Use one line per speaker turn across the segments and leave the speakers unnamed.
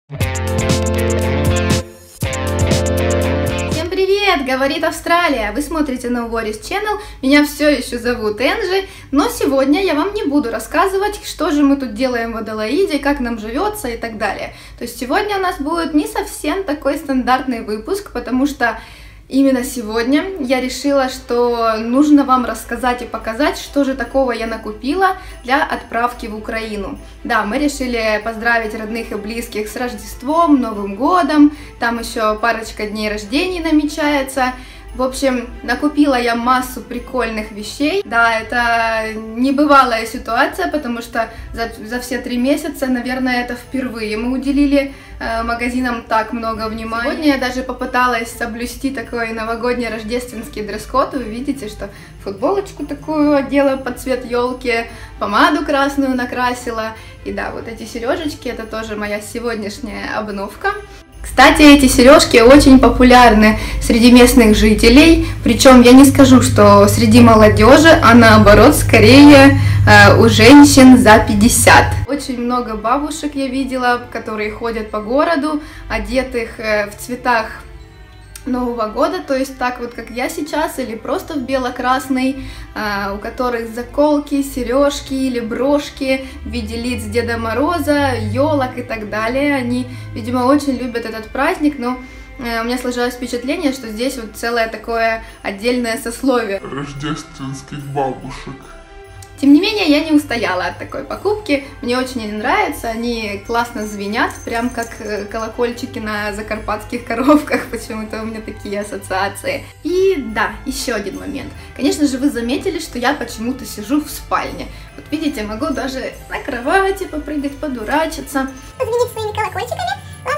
Всем привет! Говорит Австралия! Вы смотрите No Worries Channel, меня все еще зовут Энджи, но сегодня я вам не буду рассказывать, что же мы тут делаем в Аделаиде, как нам живется и так далее. То есть сегодня у нас будет не совсем такой стандартный выпуск, потому что именно сегодня я решила, что нужно вам рассказать и показать, что же такого я накупила для отправки в Украину. Да, мы решили поздравить родных и близких с Рождеством, Новым годом, там еще парочка дней рождения намечается. В общем, накупила я массу прикольных вещей. Да, это небывалая ситуация, потому что за все 3 месяца, наверное, это впервые мы уделили магазинам так много внимания. Сегодня я даже попыталась соблюсти такой новогодний рождественский дресс-код. Вы видите, что футболочку такую одела под цвет елки, помаду красную накрасила. И да, вот эти сережечки, это тоже моя сегодняшняя обновка. Кстати, эти сережки очень популярны среди местных жителей, причем я не скажу, что среди молодежи, а наоборот, скорее у женщин за 50. Очень много бабушек я видела, которые ходят по городу, одетых в цветах Нового года, то есть так вот, как я сейчас, или просто в бело-красный, у которых заколки, сережки или брошки в виде лиц Деда Мороза, елок и так далее. Они, видимо, очень любят этот праздник, но у меня сложилось впечатление, что здесь вот целое такое отдельное сословие
рождественских бабушек.
Тем не менее, я не устояла от такой покупки, мне очень они нравятся, они классно звенят, прям как колокольчики на закарпатских коровках, почему-то у меня такие ассоциации. И да, еще один момент. Конечно же, вы заметили, что я почему-то сижу в спальне. Вот видите, могу даже на кровати попрыгать, подурачиться.
Звенить своими колокольчиками.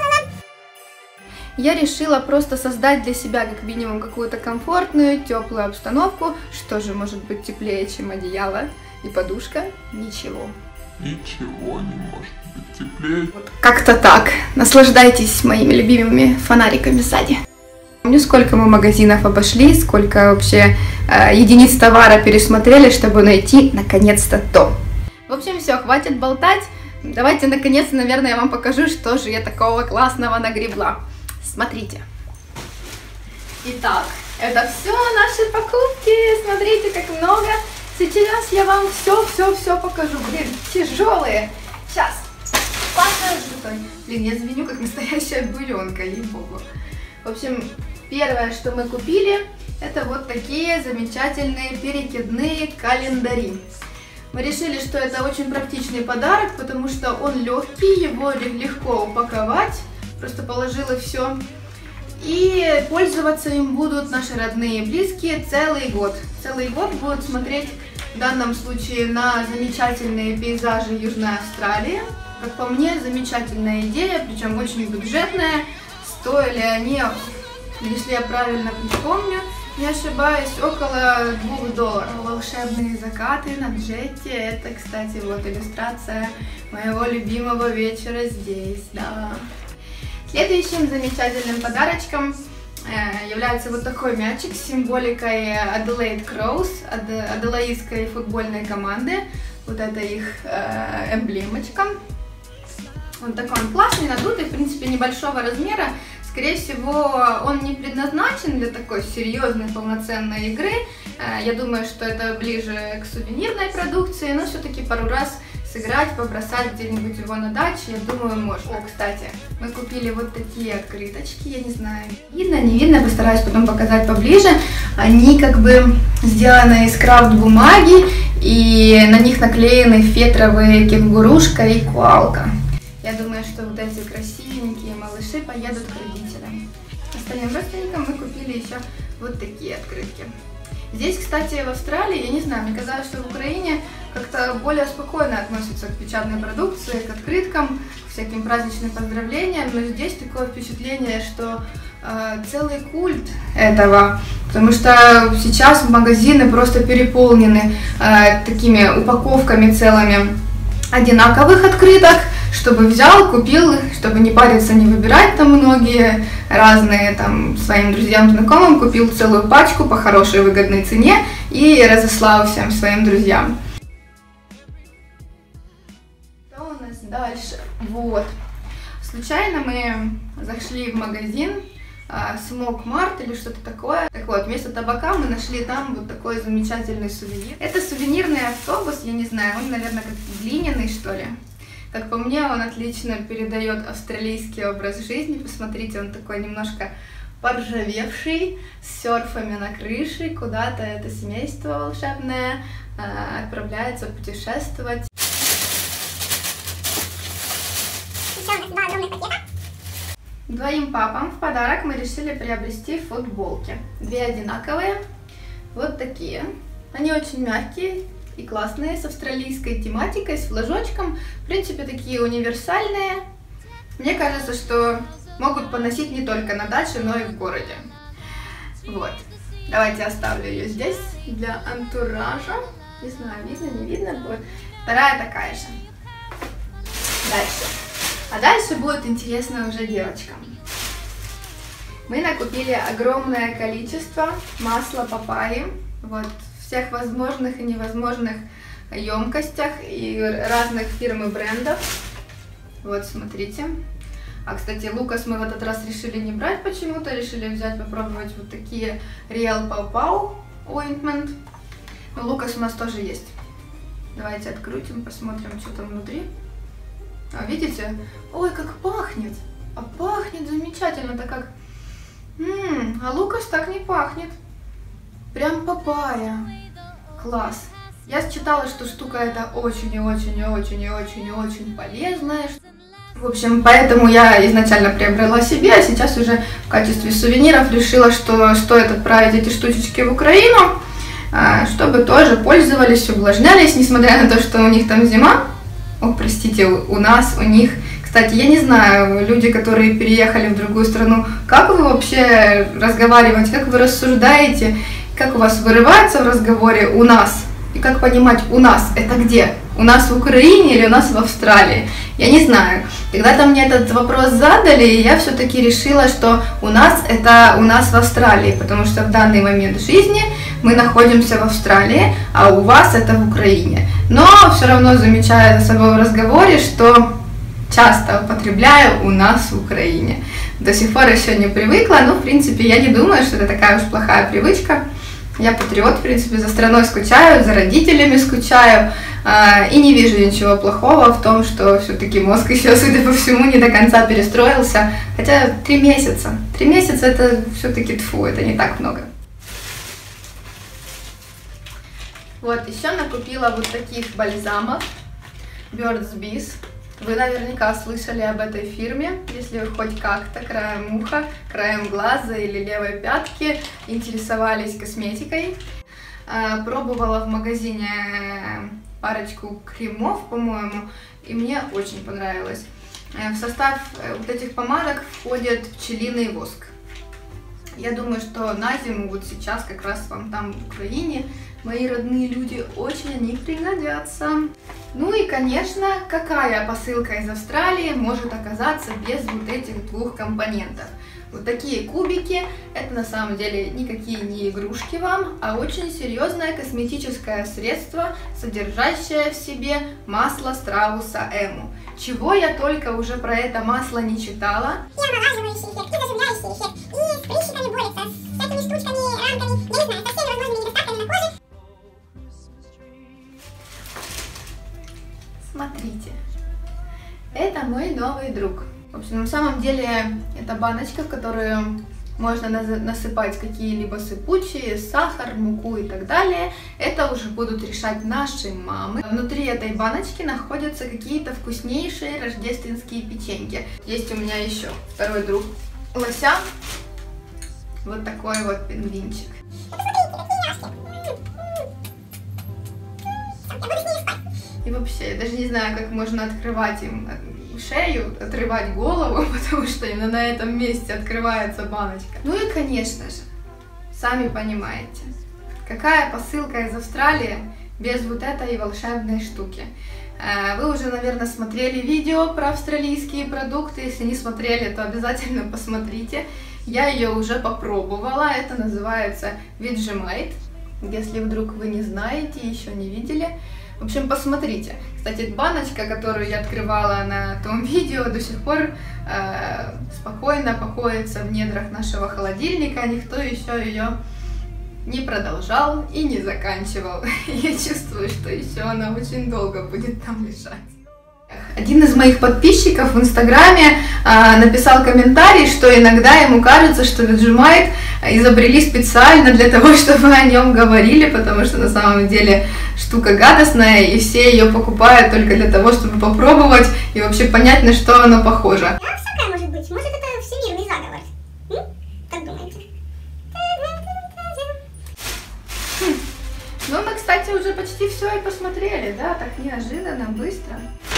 Я решила просто создать для себя как минимум какую-то комфортную, теплую обстановку. Что же может быть теплее, чем одеяло и подушка? Ничего.
Ничего не может быть теплее.
Вот как-то так. Наслаждайтесь моими любимыми фонариками сзади. Помню, сколько мы магазинов обошли, сколько вообще единиц товара пересмотрели, чтобы найти наконец-то то. В общем, все, хватит болтать. Давайте наконец-то, наверное, я вам покажу, что же я такого классного нагребла. Смотрите. Итак, это все наши покупки. Смотрите, как много. Сейчас я вам все покажу. Блин, тяжелые. Сейчас покажу. Блин, я звеню, как настоящая буренка, ей-богу. В общем, первое, что мы купили, это вот такие замечательные перекидные календари. Мы решили, что это очень практичный подарок, потому что он легкий, его легко упаковать. Просто положила все. И пользоваться им будут наши родные и близкие целый год. Целый год будут смотреть в данном случае на замечательные пейзажи Южной Австралии. Как по мне, замечательная идея, причем очень бюджетная. Стоили они, если я правильно припомню, не ошибаюсь, около $2. Волшебные закаты на джете. Это, кстати, вот иллюстрация моего любимого вечера здесь, да. Следующим замечательным подарочком является вот такой мячик с символикой Adelaide Crows, аделаидской футбольной команды. Вот это их эмблемочка. Вот такой он классный, надутый, в принципе, небольшого размера. Скорее всего, он не предназначен для такой серьезной, полноценной игры. Я думаю, что это ближе к сувенирной продукции, но все-таки пару раз сыграть, побросать где-нибудь его на даче, я думаю, можно. О, кстати, мы купили вот такие открыточки, я не знаю, видно, не видно, постараюсь потом показать поближе. Они как бы сделаны из крафт-бумаги, и на них наклеены фетровые кенгурушка и коалка. Я думаю, что вот эти красивенькие малыши поедут к родителям. Остальным родственникам мы купили еще вот такие открытки. Здесь, кстати, в Австралии, я не знаю, мне казалось, что в Украине как-то более спокойно относятся к печатной продукции, к открыткам, к всяким праздничным поздравлениям, но здесь такое впечатление, что целый культ этого, потому что сейчас магазины просто переполнены такими упаковками целыми одинаковых открыток, чтобы взял, купил, чтобы не париться, не выбирать там многие разные там своим друзьям, знакомым, купил целую пачку по хорошей выгодной цене и разослал всем своим друзьям. Что у нас дальше? Вот. Случайно мы зашли в магазин Smoke Mart или что-то такое. Так вот, вместо табака мы нашли там вот такой замечательный сувенир. Это сувенирный автобус, я не знаю, он, наверное, как глиняный, что ли. Как по мне, он отлично передает австралийский образ жизни. Посмотрите, он такой немножко поржавевший, с серфами на крыше. Куда-то это семейство волшебное отправляется путешествовать. Двоим папам в подарок мы решили приобрести футболки. Две одинаковые, вот такие. Они очень мягкие и классные, с австралийской тематикой, с флажочком. В принципе, такие универсальные. Мне кажется, что могут поносить не только на даче, но и в городе. Вот. Давайте оставлю ее здесь для антуража. Не знаю, видно, не видно будет. Вторая такая же. Дальше. А дальше будет интересно уже девочкам. Мы накупили огромное количество масла папайи. Вот, всех возможных и невозможных емкостях и разных фирм и брендов. Вот, смотрите. А, кстати, Лукас мы в этот раз решили не брать почему-то. Решили взять, попробовать вот такие Real Pau Pau Ointment. Но Лукас у нас тоже есть. Давайте открутим, посмотрим, что там внутри. А, видите? Ой, как пахнет! А пахнет замечательно, так как... а Лукас так не пахнет. Прям папайя. Класс. Я считала, что штука эта очень и очень и очень и очень и очень полезная. В общем, поэтому я изначально приобрела себе, а сейчас уже в качестве сувениров решила, что стоит отправить эти штучечки в Украину, чтобы тоже пользовались, увлажнялись, несмотря на то, что у них там зима. О, простите, у нас, у них. Кстати, я не знаю, люди, которые переехали в другую страну, как вы вообще разговариваете, как вы рассуждаете, как у вас вырывается в разговоре «у нас», и как понимать «у нас» — это где? У нас в Украине или у нас в Австралии? Я не знаю. Когда-то мне этот вопрос задали, и я все-таки решила, что у нас это у нас в Австралии, потому что в данный момент жизни мы находимся в Австралии, а у вас это в Украине. Но все равно замечаю за собой в разговоре, что часто употребляю «у нас в Украине». До сих пор еще не привыкла, но в принципе я не думаю, что это такая уж плохая привычка. Я патриот, в принципе, за страной скучаю, за родителями скучаю, и не вижу ничего плохого в том, что все-таки мозг еще, судя по всему, не до конца перестроился. Хотя 3 месяца. 3 месяца это все-таки тьфу, это не так много. Вот, еще накупила вот таких бальзамов Burt's Bees. Вы наверняка слышали об этой фирме, если вы хоть как-то краем уха, краем глаза или левой пятки интересовались косметикой. Пробовала в магазине парочку кремов, по-моему, и мне очень понравилось. В состав вот этих помадок входит пчелиный воск. Я думаю, что на зиму, вот сейчас, как раз вам там в Украине, мои родные люди, очень они пригодятся. Ну и, конечно, какая посылка из Австралии может оказаться без вот этих двух компонентов? Вот такие кубики, это на самом деле никакие не игрушки вам, а очень серьезное косметическое средство, содержащее в себе масло страуса Эму. Чего я только уже про это масло не читала.
И омолаживающий эффект, и заживляющий эффект, и с прыщиками борется, с всякими штучками, рамками, я не знаю, со всеми возможными недостатками на коже.
Смотрите, это мой новый друг. В общем, на самом деле, это баночка, в которую можно насыпать какие-либо сыпучие, сахар, муку и так далее. Это уже будут решать наши мамы. Внутри этой баночки находятся какие-то вкуснейшие рождественские печеньки. Есть у меня еще второй друг Лося. Вот такой вот пингвинчик. И вообще, я даже не знаю, как можно открывать им шею, отрывать голову, потому что именно на этом месте открывается баночка. Ну и, конечно же, сами понимаете, какая посылка из Австралии без вот этой волшебной штуки. Вы уже, наверное, смотрели видео про австралийские продукты. Если не смотрели, то обязательно посмотрите. Я ее уже попробовала. Это называется Vegemite. Если вдруг вы не знаете, еще не видели. В общем, посмотрите. Кстати, баночка, которую я открывала на том видео, до сих пор спокойно покоится в недрах нашего холодильника. Никто еще ее не продолжал и не заканчивал. Я чувствую, что еще она очень долго будет там лежать. Один из моих подписчиков в Инстаграме написал комментарий, что иногда ему кажется, что Vegemite изобрели специально для того, чтобы о нем говорили, потому что на самом деле штука гадостная, и все ее покупают только для того, чтобы попробовать и вообще понять, на что оно похоже.
А всякое может быть. Может, это всемирный заговор. Как думаете?
Ну, мы, кстати, уже почти все и посмотрели, да, так неожиданно, быстро.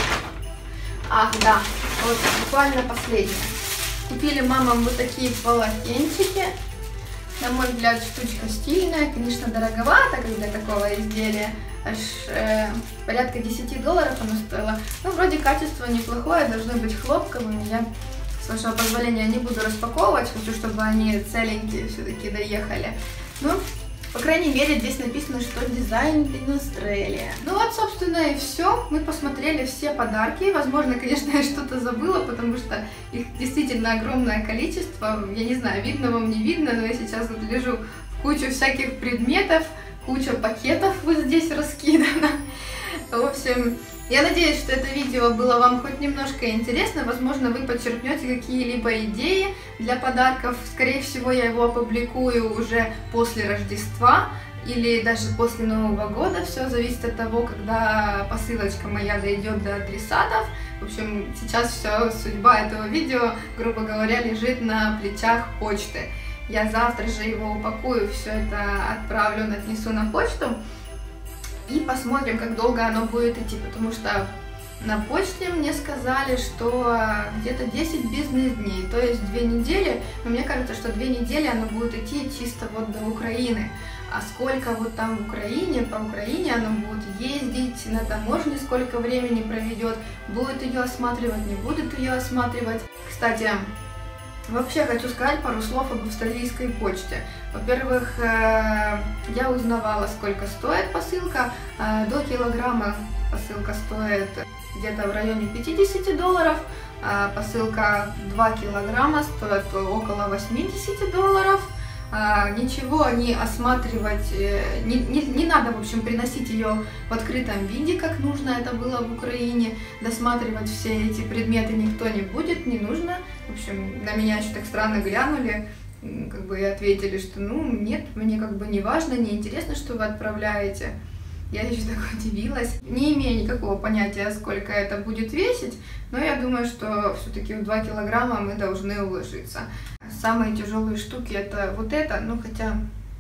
Ах, да, вот буквально последнее. Купили мамам вот такие полотенчики. На мой взгляд, штучка стильная, конечно, дороговато, как для такого изделия. Аж порядка $10 оно стоило. Ну, вроде качество неплохое, должны быть хлопковыми. Я, с вашего позволения, не буду распаковывать, хочу, чтобы они целенькие все-таки доехали. Ну, по крайней мере, здесь написано, что дизайн in Australia. Ну вот, собственно, и все. Мы посмотрели все подарки. Возможно, конечно, я что-то забыла, потому что их действительно огромное количество. Я не знаю, видно вам, не видно, но я сейчас вот лежу в кучу всяких предметов, куча пакетов вот здесь раскидана. В общем, я надеюсь, что это видео было вам хоть немножко интересно. Возможно, вы подчеркнете какие-либо идеи для подарков. Скорее всего, я его опубликую уже после Рождества или даже после Нового года. Все зависит от того, когда посылочка моя дойдет до адресатов. В общем, сейчас все, судьба этого видео, грубо говоря, лежит на плечах почты. Я завтра же его упакую, все это отправлю, отнесу на почту. И посмотрим, как долго оно будет идти, потому что на почте мне сказали, что где-то 10 бизнес-дней, то есть 2 недели. Но мне кажется, что 2 недели оно будет идти чисто вот до Украины. А сколько вот там в Украине, по Украине оно будет ездить, на таможне сколько времени проведет, будет ее осматривать, не будет ее осматривать. Кстати, вообще хочу сказать пару слов об австралийской почте. Во-первых, я узнавала, сколько стоит посылка. До килограмма посылка стоит где-то в районе $50. Посылка 2 килограмма стоит около $80. Ничего не осматривать, не надо, в общем, приносить ее в открытом виде, как нужно это было в Украине. Досматривать все эти предметы никто не будет, не нужно. В общем, на меня еще так странно глянули, как бы и ответили, что ну нет, мне как бы не важно, не интересно, что вы отправляете. Я еще так удивилась. Не имею никакого понятия, сколько это будет весить, но я думаю, что все-таки в 2 килограмма мы должны уложиться. Самые тяжелые штуки это вот это, ну хотя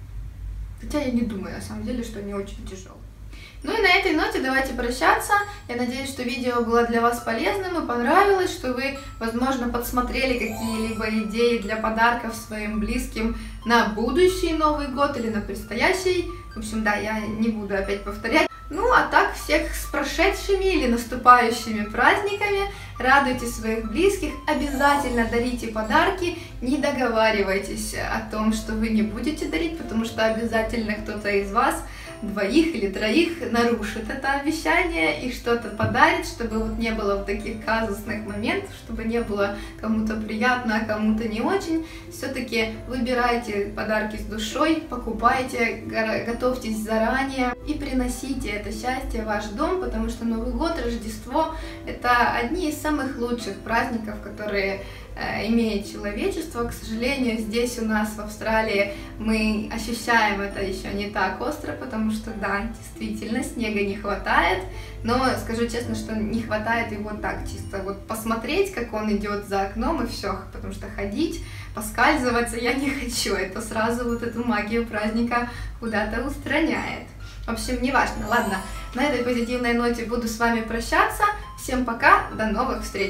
я не думаю на самом деле, что они очень тяжелые. Ну и на этой ноте давайте прощаться. Я надеюсь, что видео было для вас полезным и понравилось, что вы, возможно, подсмотрели какие-либо идеи для подарков своим близким на будущий Новый год или на предстоящий. В общем, да, я не буду опять повторять. Ну, а так, всех с прошедшими или наступающими праздниками. Радуйте своих близких, обязательно дарите подарки, не договаривайтесь о том, что вы не будете дарить, потому что обязательно кто-то из вас, 2 или 3, нарушит это обещание и что-то подарит, чтобы вот не было вот таких казусных моментов, чтобы не было кому-то приятно, а кому-то не очень. Все-таки выбирайте подарки с душой, покупайте, готовьтесь заранее и приносите это счастье в ваш дом, потому что Новый год, Рождество – это одни из самых лучших праздников, которые имеет человечество. К сожалению, здесь у нас в Австралии мы ощущаем это еще не так остро, потому что, да, действительно, снега не хватает, но скажу честно, что не хватает его так, чисто вот посмотреть, как он идет за окном и все, потому что ходить, поскальзываться я не хочу, это сразу вот эту магию праздника куда-то устраняет. В общем, неважно. Ладно, на этой позитивной ноте буду с вами прощаться. Всем пока, до новых встреч!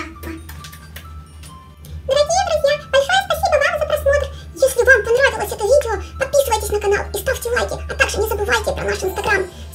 Дорогие друзья, большое спасибо вам за просмотр. Если вам понравилось это видео, подписывайтесь на канал и ставьте лайки, а также не забывайте про наш инстаграм.